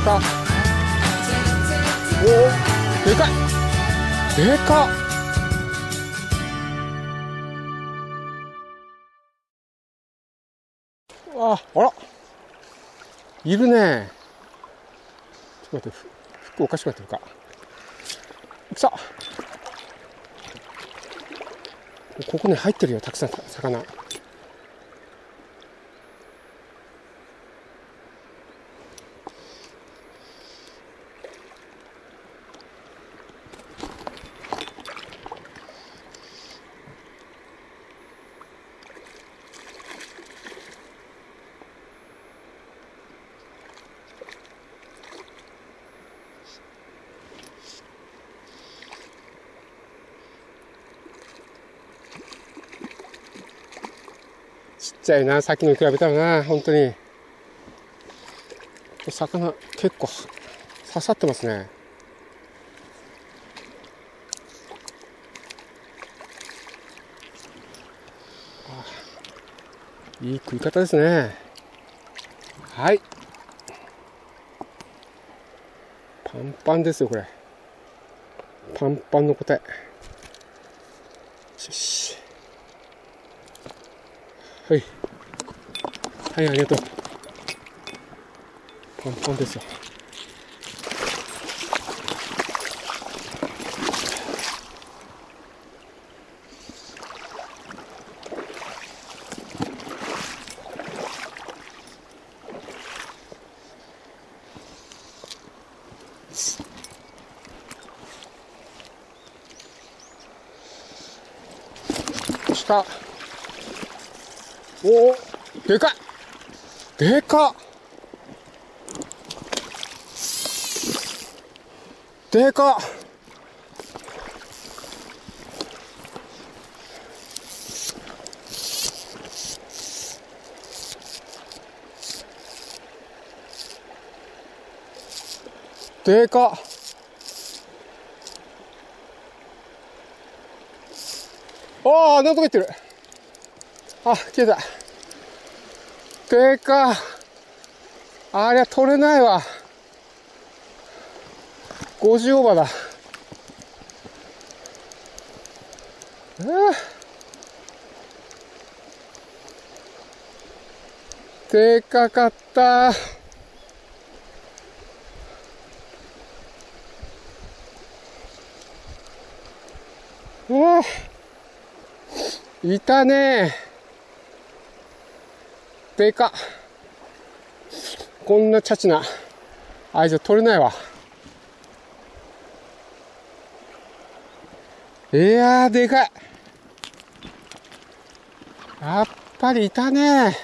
か。おお、でかい。でかっ。あら、いるね。ちょっと待って、服おかしくなってるか。来た。ここね、入ってるよ、たくさん魚。ちっちゃいな、さっきのに比べたらな、本当に。魚、結構刺さってますね。いい食い方ですね。はい。パンパンですよ、これ。パンパンの答え。よし。はい。はい、ありがとう。パンパンですよ。下。おお、でかい。でかっ。でかっ。でかっ。ああ、なんとかいってる。あ、消えた。でかっ。ありゃ取れないわ。50オーバーだ。でかかった。いたね。でかっ。こんなチャチなあいつ取れないわ。いやー、でかい。やっぱりいたね。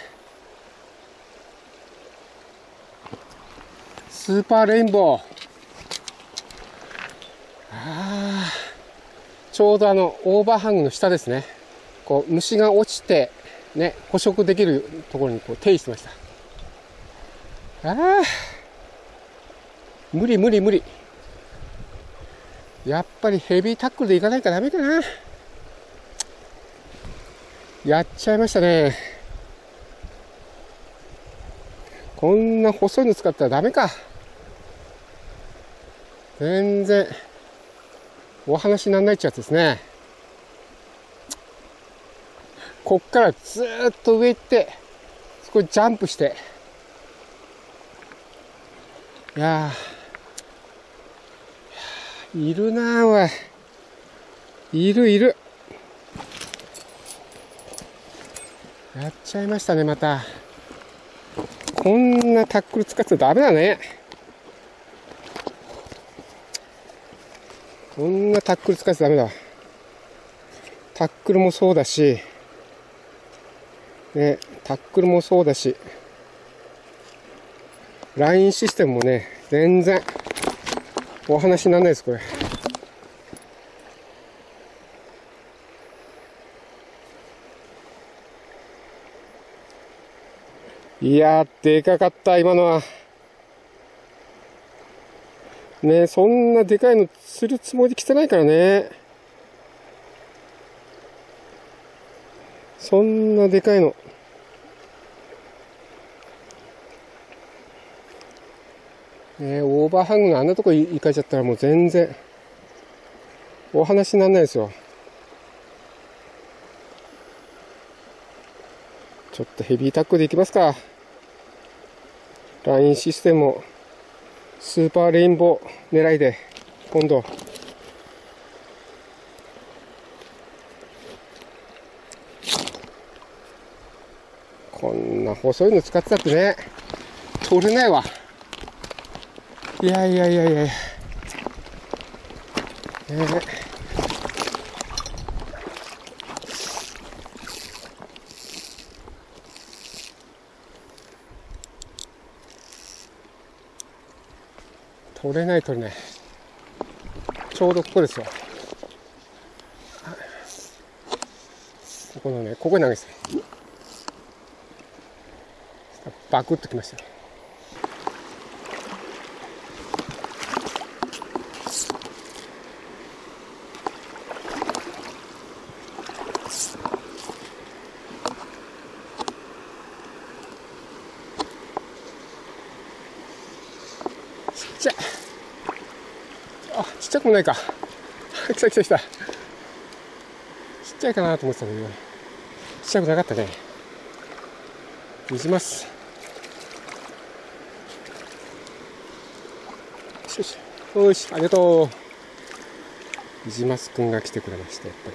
スーパーレインボー。ちょうどオーバーハングの下ですね。こう、虫が落ちて、ね、捕食できるところにこう、定位してました。無理無理無理。やっぱりヘビータックルでいかないとダメかな。やっちゃいましたね。こんな細いの使ったらダメか。全然、お話にならないっちゃやつですね。こっからずーっと上行って、そこにジャンプして。いやー、いるなー、おい。いるいる。やっちゃいましたね、また。こんなタックル使ってダメだね。こんなタックル使ってダメだわ。タックルもそうだし、ね、タックルもそうだし、ラインシステムもね、全然お話にならないです、これ。いやー、でかかった、今のは。ね、そんなでかいの釣るつもり来てないからね。そんなでかいの。 オーバーハングのあんなとこ行かれちゃったらもう全然お話にならないですよ。ちょっとヘビータックルでいきますか。ラインシステムもスーパーレインボー狙いで今度こんな細いの使ってたってね取れないわ。いやいやいやいやいや、取れない取れない。ちょうどここですよ。ここのね、ここに投げてた。バクッときましたよ。ちっちゃい。あ、ちっちゃくもないか。来た来た来た。ちっちゃいかなと思ってたけど、ちっちゃくなかったね。ニジマス。よしよし、ありがとう。ニジマスくんが来てくれました、やっぱ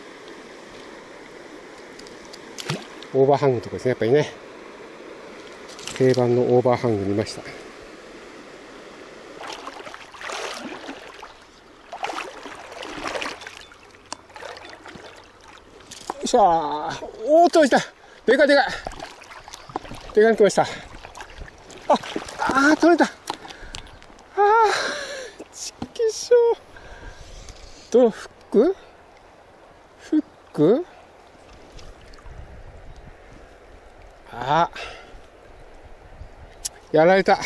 り。オーバーハングのとこですね、やっぱりね。定番のオーバーハング見ました。よいしょー。おーっと、来た。でかいでかい。でかいの来ました。取れた。ちきしょう。フックやられた。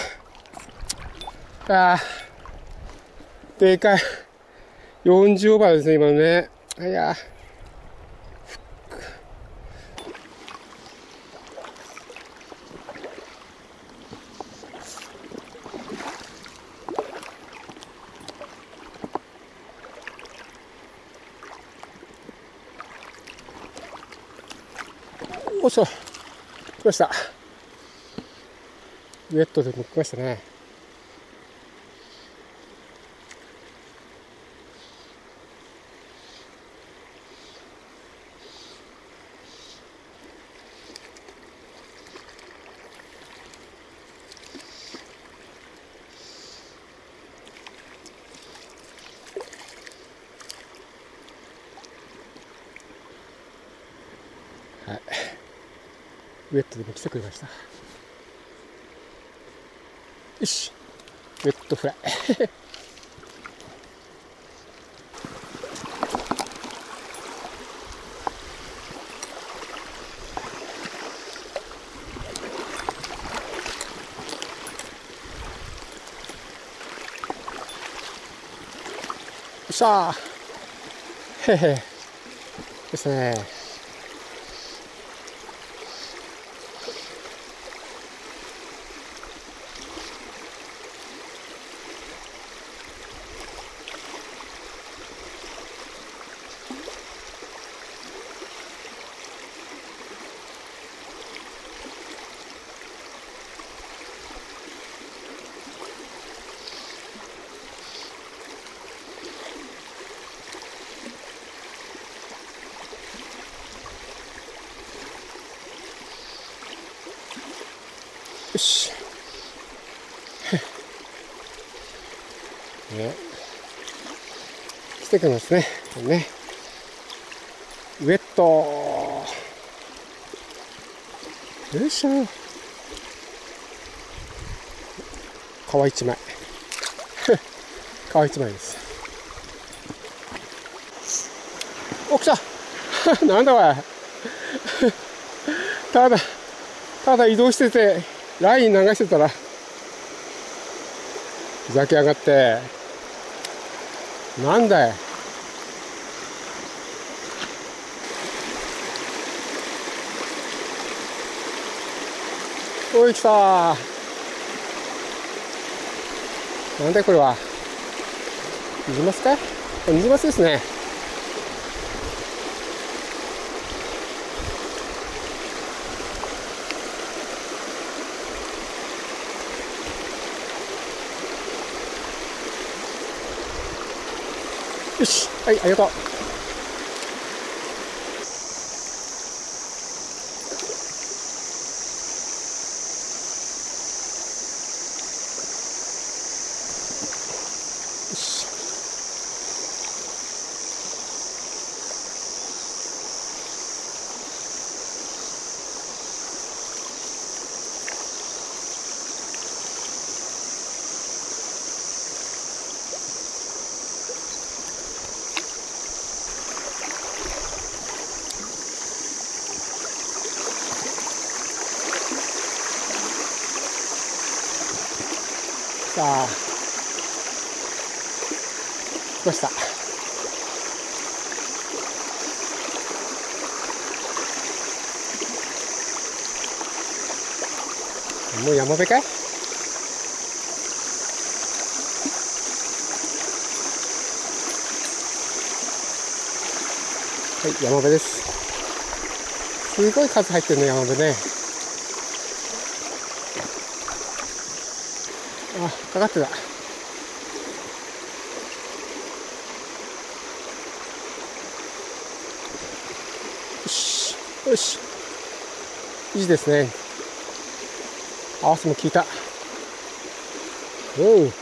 でかい。40オーバーですね、今のね。いやおっしょ、来ました。ウェットでも来ましたね。はい、ウェットでも来てくれました。よし、ウェットフライ。よっしゃー。へへ。ですね。よし。ね。来てくれますね。ね。ウェット。よいしょ。皮一枚。皮一枚です。お、来た。なんだこれ。ただ移動してて、ライン流してたら、ふざけやがって。なんだい。おい、来た。 なんだこれは。ニジマスかい？ニジマスですね。よし、はい、ありがとう。よし。さあ、来ました。もう山辺かい？はい、山辺です。すごい数入ってるね、山辺ね。あ、かかってた。よし、よし。いいですね。合わせも効いた。おう。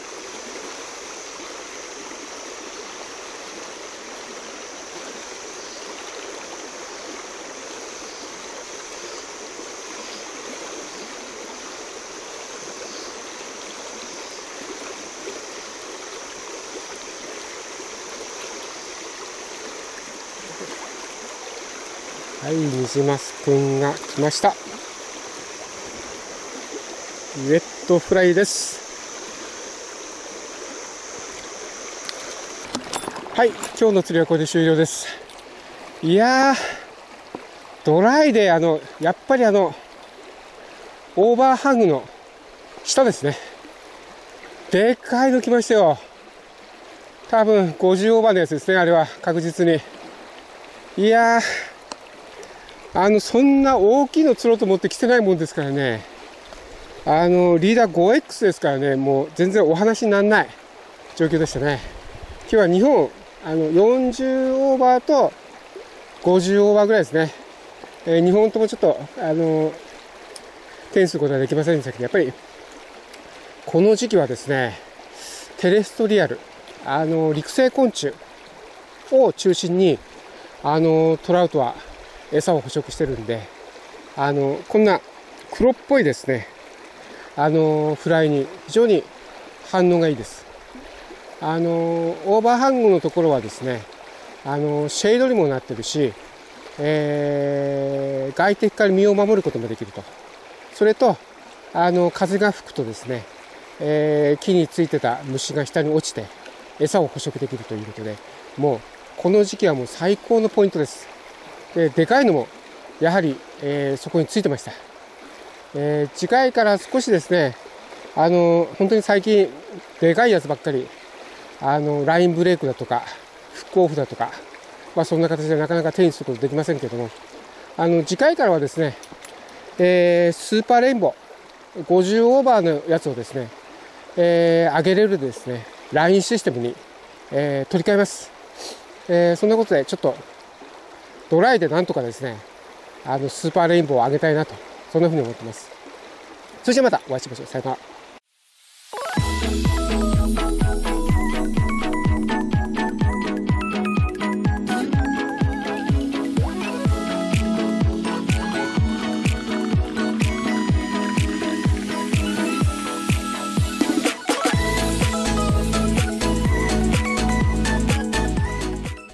はい、ニジマスくんが来ました。ウェットフライです。はい、今日の釣りはこれで終了です。いやー、ドライでやっぱりオーバーハングの下ですね。でかいの来ましたよ。多分50オーバーのやつですね、あれは確実に。いやー、そんな大きいの釣ろうと思って来てないもんですからね。リーダー 5X ですからね、もう全然お話にならない状況でしたね。今日は2本、40オーバーと50オーバーぐらいですね。2本ともちょっと、手にすることはできませんでしたけど、やっぱり、この時期はですね、テレストリアル、陸生昆虫を中心に、トラウトは餌を捕食してるんで、こんな黒っぽいですね、フライに非常に反応がいいです。オーバーハングのところはですね、シェードにもなってるし、外敵から身を守ることもできると。それと、風が吹くとですね、木についてた虫が下に落ちて餌を捕食できるということで、もうこの時期はもう最高のポイントです。でかいのもやはり、そこについてました。次回から少しですね、本当に最近でかいやつばっかり、ラインブレイクだとかフックオフだとか、そんな形でなかなか手にすることできませんけども、次回からはですね、スーパーレインボー50オーバーのやつをですね、上げれるですねラインシステムに、取り替えます。そんなことでちょっとドライでなんとかですね、スーパーレインボーを上げたいなと、そんなふうに思ってます。そしてまたお会いしましょう。さよなら。